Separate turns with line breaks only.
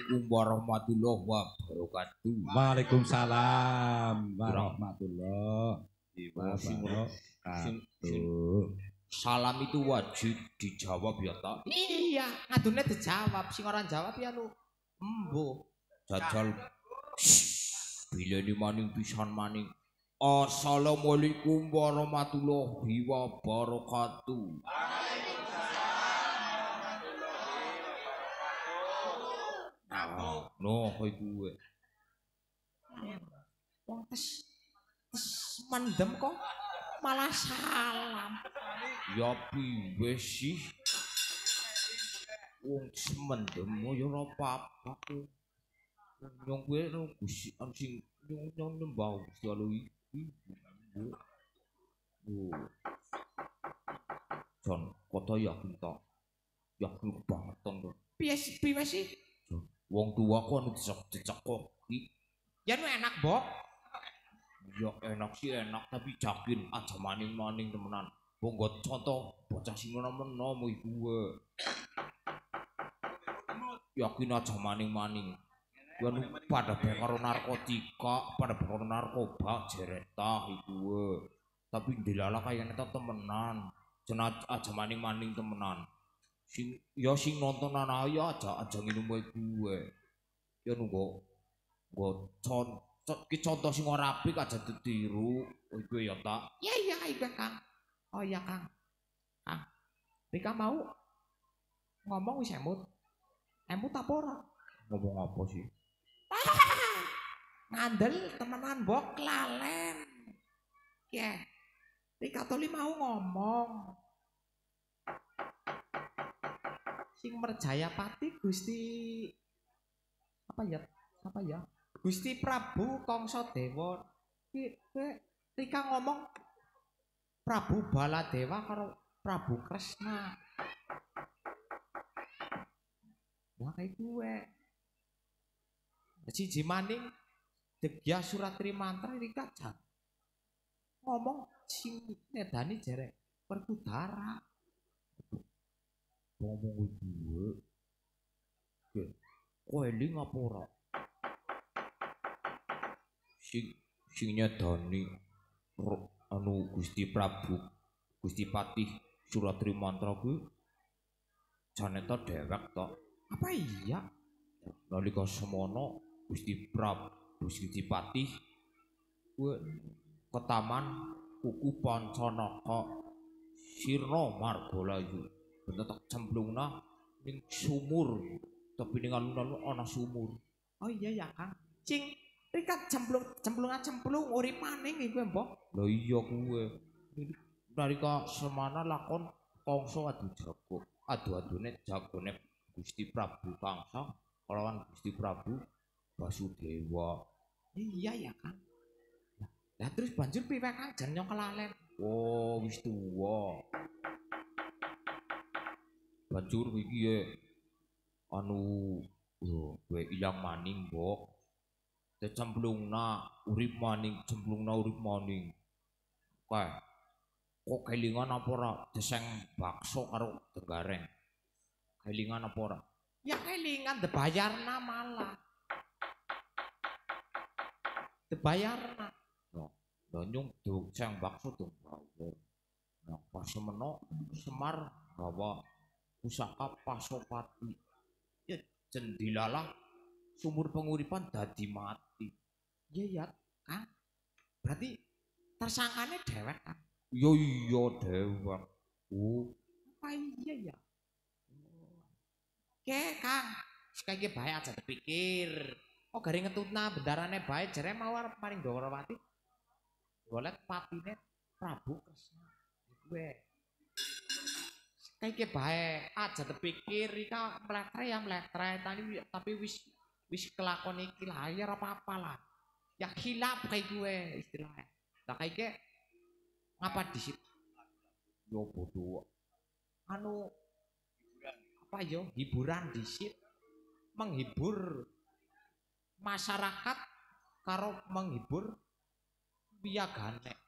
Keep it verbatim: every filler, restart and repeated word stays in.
Assalamualaikum warahmatullahi wabarakatuh.
Waalaikumsalam warahmatullahi wabarakatuh.
Salam itu wajib dijawab ya tak?
Iya, ngadune dijawab, sing ora jawab ya lu embo.
Jajal bileni maning pisan maning. Assalamualaikum warahmatullahi wabarakatuh. No, kowe kuwe.
Wong tes tes mendem kok malah salam.
Ya piye sih? Wong semendem ya ora apa-apa kowe. Nyong kowe no Gusti sing nyong nyong nembah Gusti Allah iki. Oh. Jon, kota yakin ta? Yakin banget to.
Piye sih piye sih?
Wong tua kok anu dicek-cek kok.
Ya nu enak, Bok.
Ya enak sih enak tapi jakin aja maning-maning temenan. Wong nggo contoh bocah sing mena-mena mu iku. Yakin aja maning-maning. Ya nu pada bae karo narkotika, pada bae karo narkoba jereta iku. Tapi ndelala kayane ta temenan. Jeneng aja maning-maning temenan. Sing ya sing nontonan ayo aja aja nginum wae gue. Ya nunggu nggo contoh ki contoh sing ora apik aja ditiru. Iku ya tak.
Ya iya iya Kang. Oh iya Kang. Kang. Rika mau ngomong wis emut. Emut apa ora?
Ngomong apa sih?
Ngandel temenan Bok lalen. Ya. Rika Toli mau ngomong. Sing Merjaya Pati Gusti apa ya? Apa ya? Gusti Prabu Kongso Dewa. Ki Rika ngomong Prabu Baladewa karo Prabu Kresna. Wah kayak gue. Siji maning Degya Suratri Mantra Rika jan. Ngomong sing nedani jerek Perkudara.
Ngomong gue. Oke. Kowe eling apa ora? Sing sing nyedani anu Gusti Prabu Gusti Patih Suratri Mantra kuwi janeta dhewek to.
Apa iya?
Nalika semono Gusti Prabu Gusti Patih kuwi ke taman kuku Pancanaka Sirna Margalayu. Bener tak cemplungna ning sumur. Tapi ning alun-alun ana sumur.
Oh iya ya Kang. Cing Rika cemplung cemplungan cemplung urip maning iku Mbok.
Lah iya kuwe. Nalika semana lakon kongso adu jago. Adu-adune jagone Gusti Prabu Kangsa kalawan Gusti Prabu Basudewa.
Iya ya Kang. Lah terus banjur piye Kang jan nyong kelalen.
Oh, wis tuwa. Banjur iki ya anu yo kowe ilang maning, Mbok. Cemplungna urip maning, cemplungna urip maning. Kae. Kok kelingan apa ora deseng bakso karo Tenggareng. Kelingan apa ora?
Ya kelingan dibayarna malah. Dibayarna.
Nah, nyung deseng bakso dong. Nah, pas semeno Semar gawa pusaka Pasopati. Ya jendilalah sumur penguripan dadi mati.
Iya ya, Kang. Berarti tersangkane dhewek, Kang.
Yo iya dhewek. Oh,
apa iya ya? Oke, Kang. Sekali bae aja dipikir. Oh, garing ngetutna bendarane bae jere mawar paring Dwarawati. Golek patine Prabu Kresna. Gue. Sekali bae aja dipikir Rika mletre ya mletre tadi tapi wis wis kelakon iki lah ya apa-apa lah. Ya hilap kayak gue istilahnya. Lah kayak ngapa di situ?
yo bodoh.
Anu apa yo hiburan di situ menghibur masyarakat karo menghibur biagane.